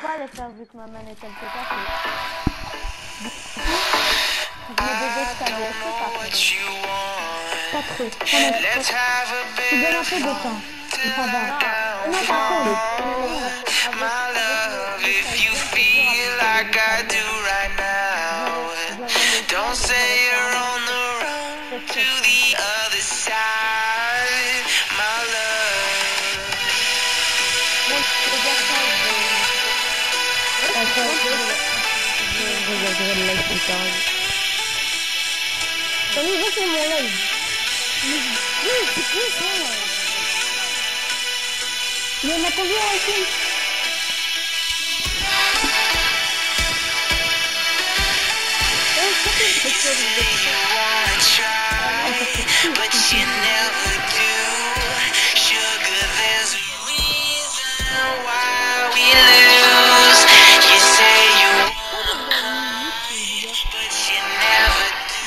pas les faire vu que ma manette elle peut pas faire. Je mets des escaliers, est-ce que ça fait? Pas trop. Tu donnes un peu de temps. Et ça va. Non, pas trop. Don't say you're on the road to the other side, my love. Je regarderai le live plus tard. T'as vu, c'est mon live. Il y en a combien ici? But you never do. Sugar, there's a reason why we lose. You say you want, but you never do.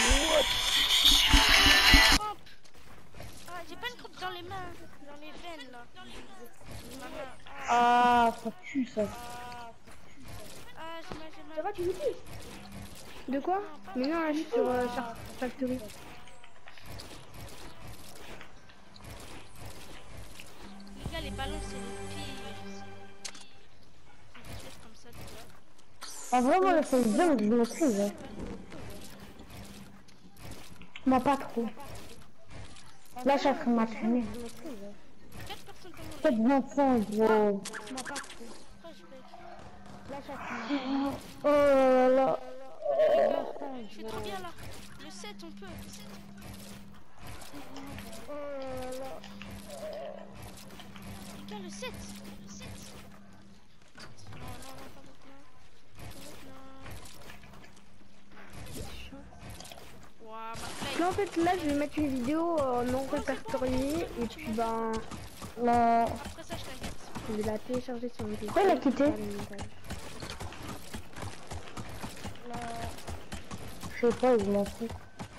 Ah, j'ai pas une coupe dans les mains, dans les veines là. Ma main. Ah, ça pue ça. Ah, j'ai mal. Ça va, tu me dis? De quoi? Mais non, là, je suis sur Factory. Les gars, les ballons, c'est le pire. Des choses comme ça, tu vois. Ah, vraiment, le fait bien, je maîtrise. Hein. Moi, pas trop. Là, je suis en train de m'entraîner. 4 personnes dans mon Faites bon sang, gros. Pourquoi je fais? Là, je suis en train de m'entraîner. Oh là là. Je fais trop bien là. Le 7, on peut. Les gars, le 7. Non, pas maintenant. Waouh, ma play. Là, en fait, là, je vais mettre une vidéo non répertoriée. Et puis, ben. Là, Après ça, je t'inquiète. je vais la télécharger sur mon téléphone. Pourquoi il a quitté? Je sais pas, je m'en fous.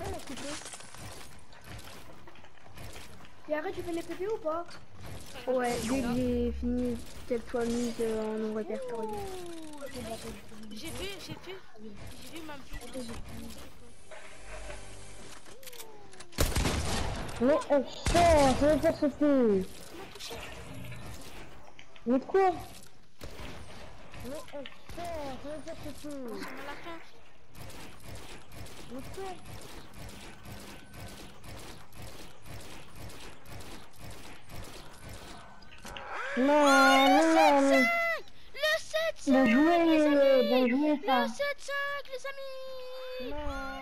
Et après, tu fais les PV ou pas? Ouais, dès que j'ai fini, qu'elle soit mise en non répertoriée. J'ai vu ma vue. Mais elle sort, ça veut pas se faire. Mais quoi? Mais elle sort, ça veut pas se faire. On a la fin. Mais quoi? Non, mais... Le 7-5, Bien les joué, amis. ça. Le 7-5, les amis. Non.